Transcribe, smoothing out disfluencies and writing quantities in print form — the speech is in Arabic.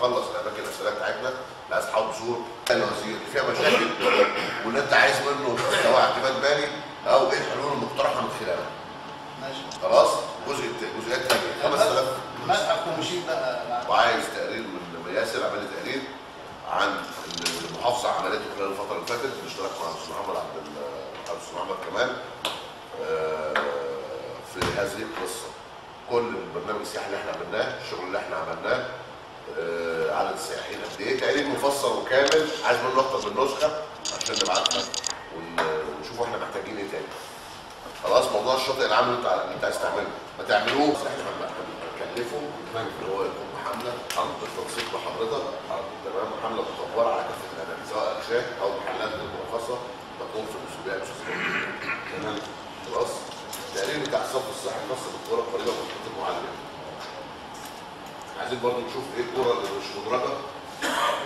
نخلص الاماكن الاسئله بتاعتنا، عايز تحاول تزور الوزير فيها مشاكل وان انت عايز منه سواء اعتماد مالي او ايه الحلول المقترحه من خلاله. ماشي خلاص. جزئيات ثانيه 5000 متحف ومشيت بقى. وعايز تقرير من ياسر، عمل لي تقرير عن المحافظه عملته خلال الفتره اللي فاتت بالاشتراك مع الاستاذ محمد الاستاذ محمد كمان في هذه القصه. كل البرنامج السياحي اللي احنا عملناه، الشغل اللي احنا عملناه، عدد السائحين قد ايه، تقرير مفصل وكامل، عايز منه اكتر من نسخه عشان نبعتها ونشوف احنا محتاجين ايه تاني. خلاص. موضوع الشاطئ العام اللي انت عايز تعمله ما تعملوه، احنا هنكلفه اللي هو يكون حمله بالتنسيق بحضرتك، تمام، حمله مطوره على كافه الاماكن سواء اكشاك او محلات مرخصه تقوم في المسؤوليات تمام. خلاص. التقرير بتاع الصف الصحي الخاص بالكوره القريبه من خط المعلم. عايزين برضه نشوف ايه الكوره اللي مش مدرجه